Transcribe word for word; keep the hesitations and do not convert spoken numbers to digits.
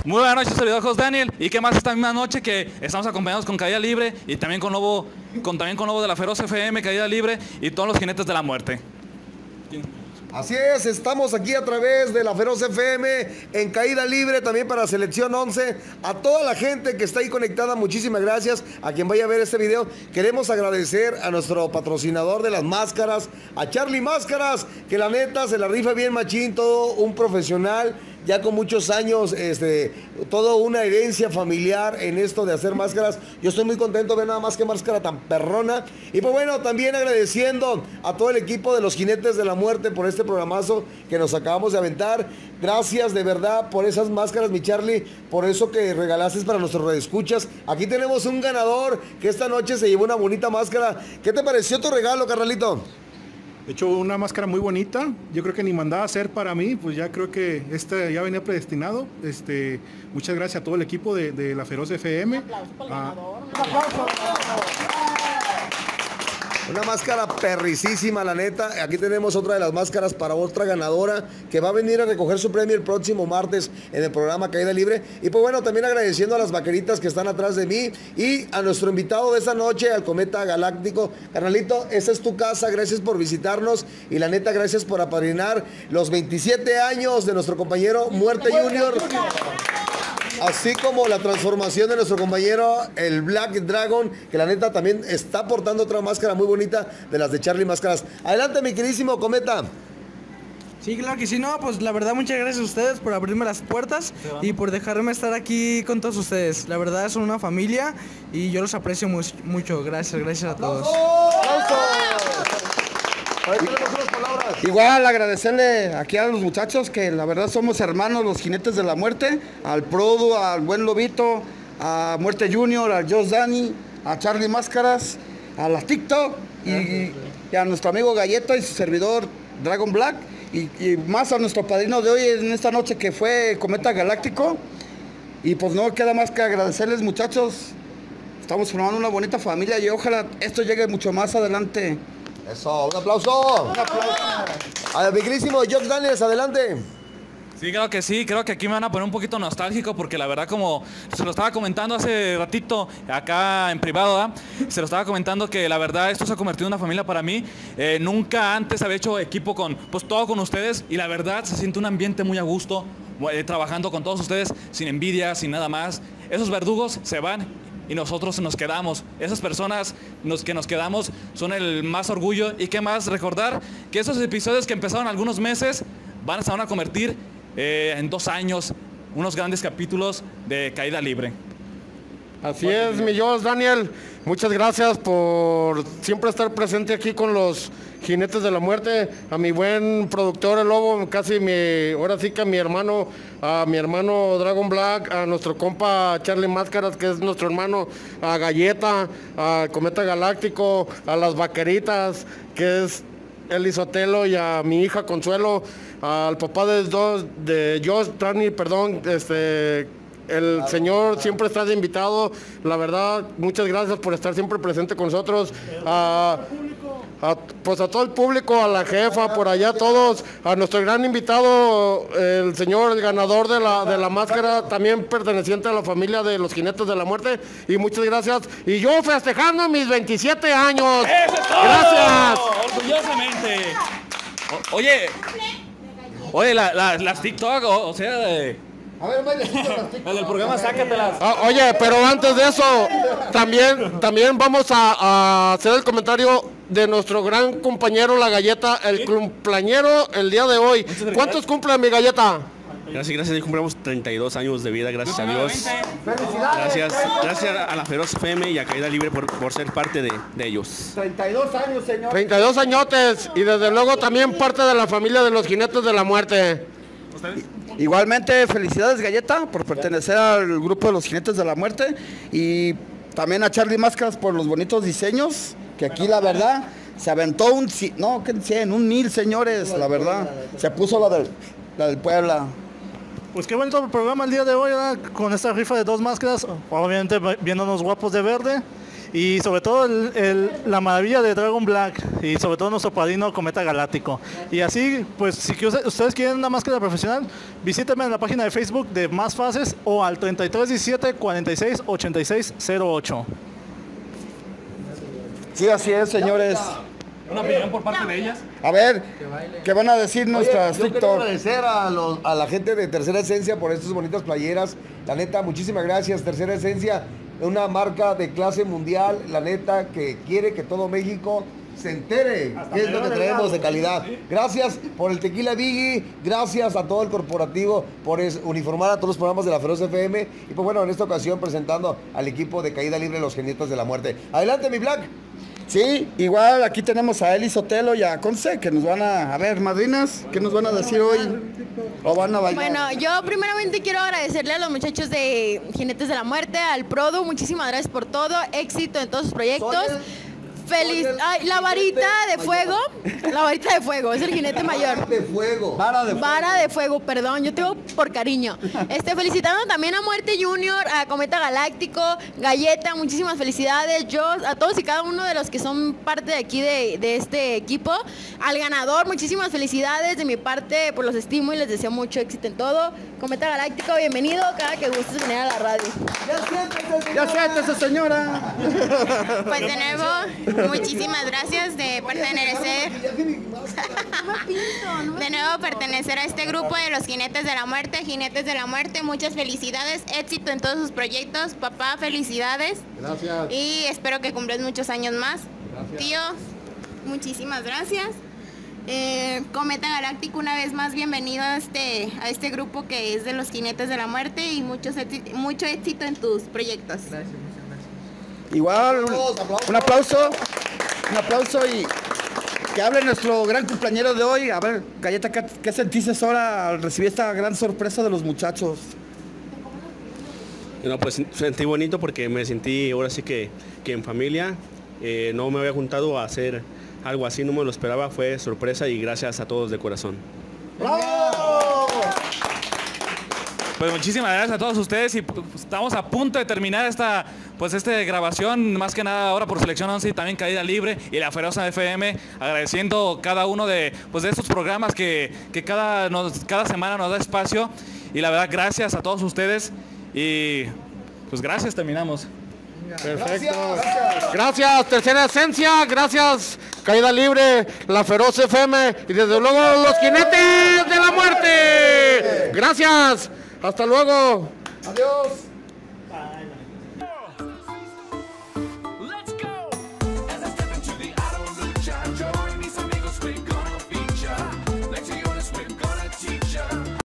Muy buenas noches, servidor Jos Daniel. Y qué más esta misma noche que estamos acompañados con Caída Libre y también con Lobo, con, también con Lobo de la Feroz F M, Caída Libre y todos los jinetes de la muerte. Así es, estamos aquí a través de la Feroz F M en Caída Libre, también para Selección once. A toda la gente que está ahí conectada, muchísimas gracias. A quien vaya a ver este video, queremos agradecer a nuestro patrocinador de las máscaras, a Charlie Máscaras, que la neta se la rifa bien machín, todo un profesional, ya con muchos años, este, toda una herencia familiar en esto de hacer máscaras. Yo estoy muy contento de ver nada más que máscara tan perrona. Y pues bueno, también agradeciendo a todo el equipo de los Jinetes de la Muerte por este programazo que nos acabamos de aventar. Gracias de verdad por esas máscaras, mi Charlie, por eso que regalaste para nuestros redescuchas. Aquí tenemos un ganador que esta noche se llevó una bonita máscara. ¿Qué te pareció tu regalo, carnalito? De hecho, una máscara muy bonita. Yo creo que ni mandaba a hacer para mí, pues ya creo que este ya venía predestinado. Este, muchas gracias a todo el equipo de, de la Feroz F M. Un aplauso para el ganador. Un aplauso. Una máscara perricísima, la neta. Aquí tenemos otra de las máscaras para otra ganadora que va a venir a recoger su premio el próximo martes en el programa Caída Libre. Y pues bueno, también agradeciendo a las vaqueritas que están atrás de mí y a nuestro invitado de esta noche, al Cometa Galáctico. Carnalito, esta es tu casa, gracias por visitarnos y la neta, gracias por apadrinar los veintisiete años de nuestro compañero Muerte Junior. Así como la transformación de nuestro compañero, el Black Dragon, que la neta también está portando otra máscara muy bonita de las de Charlie Máscaras. Adelante, mi queridísimo Cometa. Sí, claro que sí, no, pues la verdad muchas gracias a ustedes por abrirme las puertas y por dejarme estar aquí con todos ustedes. La verdad son una familia y yo los aprecio muy, mucho. Gracias, gracias a todos. Igual agradecerle aquí a los muchachos que la verdad somos hermanos, los Jinetes de la Muerte, al Produ, al buen Lobito, a Muerte Junior, a Jos Dani, a Charlie Máscaras, a la TikTok y, y a nuestro amigo Galleta y su servidor Dragon Black y, y más a nuestro padrino de hoy en esta noche que fue Cometa Galáctico. Y pues no queda más que agradecerles, muchachos. Estamos formando una bonita familia y ojalá esto llegue mucho más adelante. Eso, un aplauso. Un aplauso. A mi queridísimo Jos Daniels, adelante. Sí, creo que sí, creo que aquí me van a poner un poquito nostálgico porque la verdad, como se lo estaba comentando hace ratito acá en privado, ¿eh? se lo estaba comentando que la verdad esto se ha convertido en una familia para mí. Eh, nunca antes había hecho equipo con, pues todo con ustedes y la verdad se siente un ambiente muy a gusto, eh, trabajando con todos ustedes sin envidia, sin nada más. Esos verdugos se van y nosotros nos quedamos. Esas personas nos, que nos quedamos son el más orgullo y qué más recordar que esos episodios que empezaron algunos meses van a estar a convertir eh, en dos años unos grandes capítulos de Caída Libre. Así es, mi Jos Daniel, muchas gracias por siempre estar presente aquí con los Jinetes de la Muerte, a mi buen productor el Lobo, casi mi, ahora sí que a mi hermano, a mi hermano Dragon Black, a nuestro compa Charlie Máscaras, que es nuestro hermano, a Galleta, a Cometa Galáctico, a las Vaqueritas, que es Eli Sotelo, y a mi hija Consuelo, al papá de dos, de Jos Daniel, perdón, este... El señor siempre está de invitado, la verdad, muchas gracias por estar siempre presente con nosotros, a, a, pues a todo el público, a la jefa, por allá todos, a nuestro gran invitado, el señor, el ganador de la, de la máscara, también perteneciente a la familia de los Jinetes de la Muerte, y muchas gracias, y yo festejando mis veintisiete años, ¡eso es todo! Gracias. Orgullosamente. O, oye, oye, la, la, las TikTok, o, o sea, de... A ver, vaya, el del programa, sácatelas. Ah, oye, pero antes de eso, también, también vamos a, a hacer el comentario de nuestro gran compañero La Galleta, el cumpleañero el día de hoy. ¿Cuántos cumple mi Galleta? Gracias, gracias. Hoy cumplimos treinta y dos años de vida, gracias a Dios. Gracias, gracias a la Feroz F M y a Caída Libre por, por ser parte de, de ellos. treinta y dos años, señor. treinta y dos añotes y desde luego también parte de la familia de los Jinetes de la Muerte. ¿Ustedes? Igualmente, felicidades Galleta por pertenecer al grupo de los Jinetes de la Muerte y también a Charlie Máscaras por los bonitos diseños, que aquí la verdad se aventó un, no, que cien, un mil señores, la verdad, se puso la del, la del Puebla. Pues qué bonito programa el día de hoy, ¿verdad? Con esta rifa de dos máscaras, obviamente viéndonos guapos de verde. y sobre todo el, el, la maravilla de Dragon Black y sobre todo nuestro padrino Cometa Galáctico. Y así, pues si ustedes quieren una máscara profesional, visítenme en la página de Facebook de Más Fases o al treinta y tres diecisiete cuarenta y seis ochenta y seis cero ocho. Sí, así es, señores. Una opinión por parte de ellas. A ver, ¿qué van a decir nuestras Oye, yo quiero TikTok? agradecer a, los, a la gente de Tercera Esencia por estas bonitas playeras. La neta, muchísimas gracias, Tercera Esencia. Una marca de clase mundial, la neta, que quiere que todo México se entere qué es lo que traemos de calidad. Gracias por el Tequila Biggie, gracias a todo el corporativo por es, uniformar a todos los programas de la Feroz F M. Y pues bueno, en esta ocasión presentando al equipo de Caída Libre, los Genitos de la Muerte. Adelante, mi Black. Sí, igual aquí tenemos a Eli Sotelo y a Conce que nos van a, a ver, madrinas, ¿qué nos van a decir hoy? ¿O van a bailar? Bueno, yo primeramente quiero agradecerle a los muchachos de Jinetes de la Muerte, al Produ, muchísimas gracias por todo, éxito en todos sus proyectos. Feliz, ay, la varita de fuego, la varita de fuego, es el jinete mayor. De fuego. Vara de fuego. Vara de fuego, perdón, yo tengo por cariño. Este, felicitando también a Muerte Junior, a Cometa Galáctico, Galleta, muchísimas felicidades, yo, a todos y cada uno de los que son parte de aquí de, de este equipo. Al ganador, muchísimas felicidades, de mi parte, pues los estimo y les deseo mucho éxito en todo. Cometa Galáctico, bienvenido, cada que gustes venir a la radio. Ya siéntese, señora. Pues de nuevo, muchísimas gracias de pertenecer de nuevo pertenecer a este grupo de los Jinetes de la Muerte, Jinetes de la Muerte, muchas felicidades, éxito en todos sus proyectos, papá, felicidades. Gracias. Y espero que cumplas muchos años más. Gracias. Tío, muchísimas gracias. Eh, Cometa Galáctico, una vez más bienvenido a este, a este grupo que es de los Jinetes de la Muerte y muchos éxito, mucho éxito en tus proyectos. Gracias. Igual, un, un aplauso, un aplauso y que hable nuestro gran cumpleañero de hoy. A ver, Galleta, ¿qué, qué sentiste ahora al recibir esta gran sorpresa de los muchachos? No, pues sentí bonito porque me sentí ahora sí que, que en familia. Eh, no me había juntado a hacer algo así, no me lo esperaba, fue sorpresa y gracias a todos de corazón. ¡Bravo! Pues muchísimas gracias a todos ustedes y pues, estamos a punto de terminar esta pues esta grabación, más que nada ahora por Selección once y también Caída Libre y la Feroz F M, agradeciendo cada uno de pues de estos programas que, que cada, nos, cada semana nos da espacio y la verdad gracias a todos ustedes y pues gracias, terminamos. Perfecto. Gracias. Gracias, Tercera Esencia. Gracias, Caída Libre, la Feroz F M y desde luego los Jinetes de la Muerte. Gracias. Hasta luego. Adiós.